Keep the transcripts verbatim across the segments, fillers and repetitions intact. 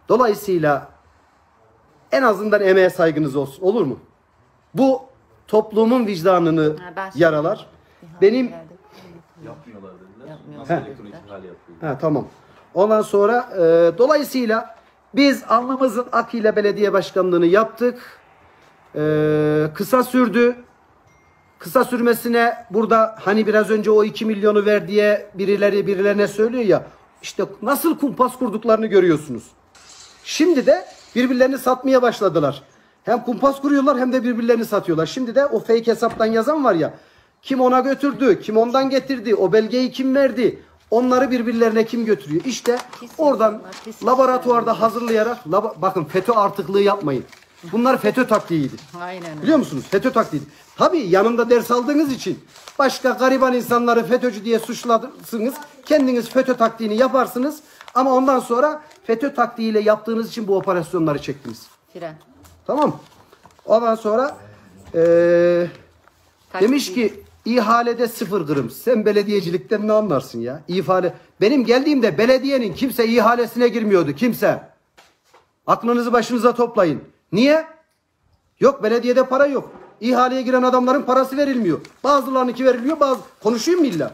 Dolayısıyla en azından emeğe saygınız olsun. Olur mu? Bu toplumun vicdanını ha, yaralar. Benim yapmıyorlar dediler. Yapmıyorlar. Nasıl elektronik ihale yapıyor? Ha, tamam. Ondan sonra e, dolayısıyla biz alnımızın akıyla belediye başkanlığını yaptık. E, kısa sürdü. Kısa sürmesine burada hani biraz önce o iki milyonu ver diye birileri birilerine söylüyor ya. İşte nasıl kumpas kurduklarını görüyorsunuz. Şimdi de birbirlerini satmaya başladılar. Hem kumpas kuruyorlar hem de birbirlerini satıyorlar. Şimdi de o fake hesaptan yazan var ya. Kim ona götürdü, kim ondan getirdi, o belgeyi kim verdi, onları birbirlerine kim götürüyor? İşte kesin oradan onlar, kesin laboratuvarda kesin hazırlayarak, labo bakın FETÖ artıklığı yapmayın. Bunlar FETÖ taktiğiydi. Aynen. Biliyor musunuz? FETÖ taktiğiydi. Tabii yanında ders aldığınız için başka gariban insanları FETÖ'cü diye suçlarsınız. Kendiniz FETÖ taktiğini yaparsınız. Ama ondan sonra FETÖ taktiğiyle yaptığınız için bu operasyonları çektiniz. Fren. Tamam. Ondan sonra ee, demiş ki İhalede sıfır gırım. Sen belediyecilikten ne anlarsın ya? İhale. Benim geldiğimde belediyenin kimse ihalesine girmiyordu. Kimse. Aklınızı başınıza toplayın. Niye? Yok, belediyede para yok. İhaleye giren adamların parası verilmiyor. Bazılarınınki veriliyor, bazı. Konuşayım mı illa?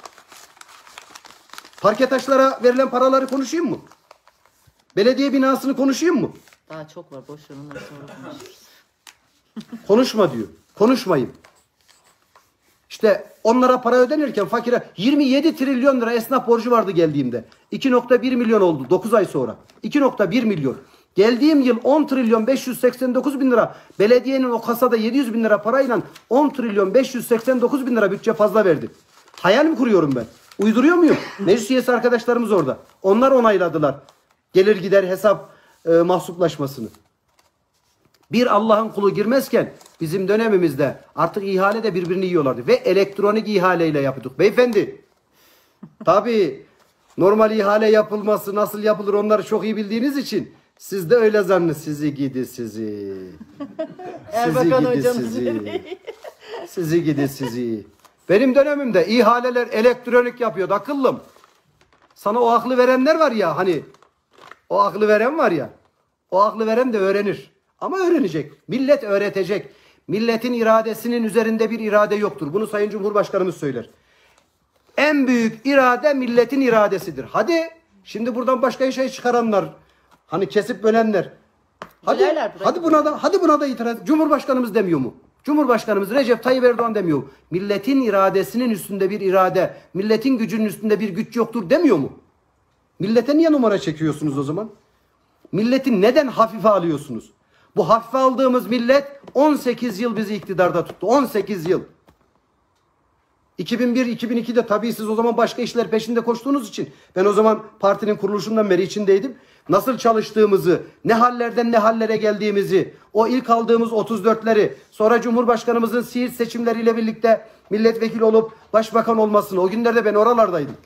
Parke taşlara verilen paraları konuşayım mı? Belediye binasını konuşayım mı? Daha çok var. Boş ver, onları sonra konuşuruz. Konuşma diyor. Konuşmayın. İşte onlara para ödenirken fakire yirmi yedi trilyon lira esnaf borcu vardı geldiğimde. iki nokta bir milyon oldu dokuz ay sonra. iki nokta bir milyon. Geldiğim yıl on trilyon beş yüz seksen dokuz bin lira. Belediyenin o kasada yedi yüz bin lira parayla on trilyon beş yüz seksen dokuz bin lira bütçe fazla verdi. Hayal mi kuruyorum ben? Uyduruyor muyum? Meclis üyesi arkadaşlarımız orada. Onlar onayladılar. Gelir gider hesap e, mahsuplaşmasını. Bir Allah'ın kulu girmezken bizim dönemimizde artık ihalede birbirini yiyorlardı. Ve elektronik ihaleyle yapıyorduk. Beyefendi. Tabii normal ihale yapılması nasıl yapılır onları çok iyi bildiğiniz için siz de öyle zannı sizi gidi sizi. Sizi gidi sizi. Sizi gidi sizi. Benim dönemimde ihaleler elektronik yapıyordu akıllım. Sana o aklı verenler var ya hani o aklı veren var ya o aklı veren de öğrenir. Ama öğrenecek. Millet öğretecek. Milletin iradesinin üzerinde bir irade yoktur. Bunu Sayın Cumhurbaşkanımız söyler. En büyük irade milletin iradesidir. Hadi şimdi buradan başka şey çıkaranlar, hani kesip bölenler. Hadi, hadi buna da hadi buna da itiraz. Cumhurbaşkanımız demiyor mu? Cumhurbaşkanımız Recep Tayyip Erdoğan demiyor mu? Milletin iradesinin üstünde bir irade, milletin gücünün üstünde bir güç yoktur demiyor mu? Millete niye numara çekiyorsunuz o zaman? Milleti neden hafife alıyorsunuz? Bu hafife aldığımız millet on sekiz yıl bizi iktidarda tuttu. on sekiz yıl. iki bin bir iki bin ikide tabii siz o zaman başka işler peşinde koştuğunuz için ben o zaman partinin kuruluşundan beri içindeydim. Nasıl çalıştığımızı, ne hallerden ne hallere geldiğimizi, o ilk aldığımız otuz dörtleri, sonra Cumhurbaşkanımızın Siirt seçimleriyle birlikte milletvekili olup başbakan olmasını, o günlerde ben oralardaydım.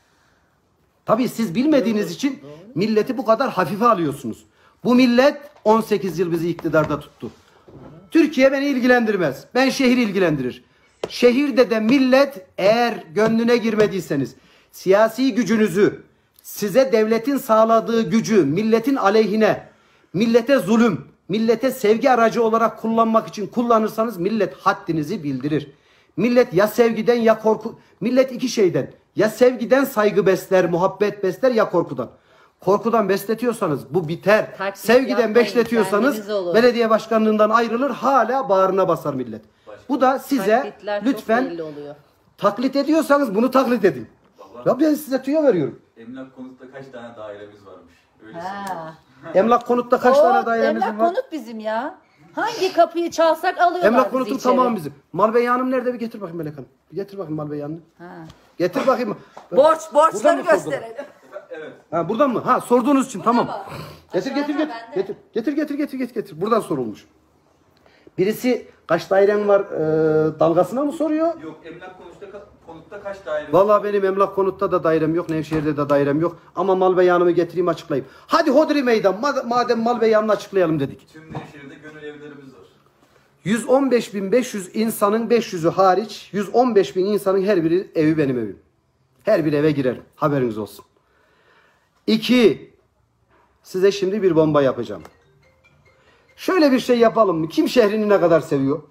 Tabii siz bilmediğiniz için milleti bu kadar hafife alıyorsunuz. Bu millet on sekiz yıl bizi iktidarda tuttu. Türkiye beni ilgilendirmez. Ben şehir ilgilendirir. Şehirde de millet eğer gönlüne girmediyseniz siyasi gücünüzü size devletin sağladığı gücü milletin aleyhine, millete zulüm, millete sevgi aracı olarak kullanmak için kullanırsanız millet haddinizi bildirir. Millet ya sevgiden ya korku, millet iki şeyden ya sevgiden saygı besler, muhabbet besler ya korkudan. Korkudan besletiyorsanız bu biter. Taktik Sevgiden yapmayın, besletiyorsanız belediye başkanlığından ayrılır hala bağrına basar millet. Bu da size Taklitler lütfen taklit ediyorsanız bunu taklit edin. Vallahi ya ben size tüyo veriyorum. Emlak konutta kaç tane dairemiz varmış? Öyle Ha. Emlak konutta kaç O, tane dairemiz var? Emlak konut bizim ya. Hangi kapıyı çalsak alıyorlar Emlak konutu bizi içeri. tamam bizim. Malbey Hanım nerede? Bir getir bakayım Melek Hanım. Bir getir bakayım Malbey Hanım. Ha. Getir bakayım. Borç, borçları Buradan mı sordun? gösterelim. Evet. Ha buradan mı? Ha sorduğunuz için tamam. mı? Getir getir Aşağıda getir. bende. Getir getir getir getir getir getir. Buradan sorulmuş. Birisi kaç dairen var e, dalgasına mı soruyor? Yok, emlak konutta, konutta kaç daire? Vallahi benim emlak konutta da dairem yok. Nevşehir'de de dairem yok. Ama mal beyanımı getireyim açıklayayım. Hadi hodri meydan. Ma- Madem mal beyanını açıklayalım dedik. Tüm Nevşehir'de gönül evlerimiz var. yüz on beş bin beş yüz insanın beş yüzü hariç yüz on beş bin insanın her biri evi benim evim. Her bir eve girerim. Haberiniz olsun. İki, Size şimdi bir bomba yapacağım. Şöyle bir şey yapalım mı? Kim şehrini ne kadar seviyor?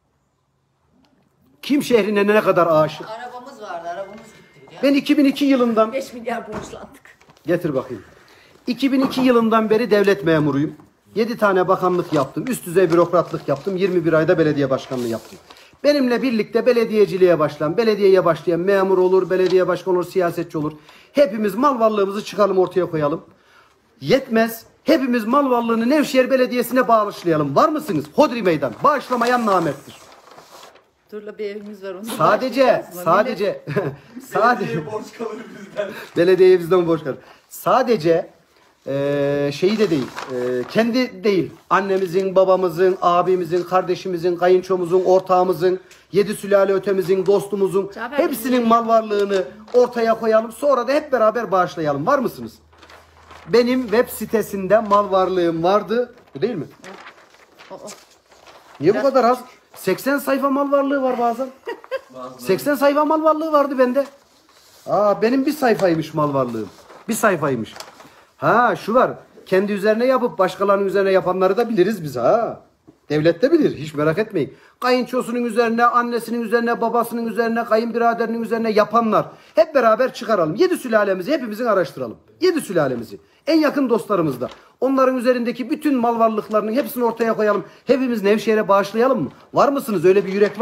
Kim şehrine ne kadar aşık? Arabamız vardı, arabamız gitti ya. Ben iki bin iki yılından beş milyar borçlandık. getir bakayım. iki bin iki yılından beri devlet memuruyum. yedi tane bakanlık yaptım. Üst düzey bürokratlık yaptım. yirmi bir ayda belediye başkanlığı yaptım. Benimle birlikte belediyeciliğe başlayan, belediyeye başlayan memur olur, belediye başkanı olur, siyasetçi olur. Hepimiz mal varlığımızı çıkalım ortaya koyalım. Yetmez. Hepimiz mal varlığını Nevşehir Belediyesi'ne bağışlayalım. Var mısınız? Hodri meydan. Bağışlamayan namerttir. Turla bir evimiz var. Onu Sadece, bağışlayacağız mı? sadece, sadece, Belediye borç kalır bizden. belediyeye bizden borç kalır. Sadece eee şeyi de değil, eee, kendi değil, annemizin, babamızın, abimizin, kardeşimizin, kayınçomuzun, ortağımızın, yedi sülale ötemizin, dostumuzun, Cafer, hepsinin mal varlığını ortaya koyalım. Sonra da hep beraber bağışlayalım. Var mısınız? Benim web sitesinde mal varlığım vardı. Bu değil mi? O, o. Niye bu kadar az? seksen sayfa mal varlığı var bazen. Bazıları seksen sayfa mal varlığı vardı bende. Aa, benim bir sayfaymış mal varlığım. Bir sayfaymış. Ha, şu var. Kendi üzerine yapıp başkalarının üzerine yapanları da biliriz biz ha. Devlet de bilir. Hiç merak etmeyin. Kayınçosunun üzerine, annesinin üzerine, babasının üzerine, kayınbiraderinin üzerine yapanlar. Hep beraber çıkaralım. Yedi sülalemizi hepimizin araştıralım. Yedi sülalemizi. En yakın dostlarımız da. Onların üzerindeki bütün mal varlıklarının hepsini ortaya koyalım. Hepimiz Nevşehir'e bağışlayalım mı? Var mısınız? Öyle bir yürek var.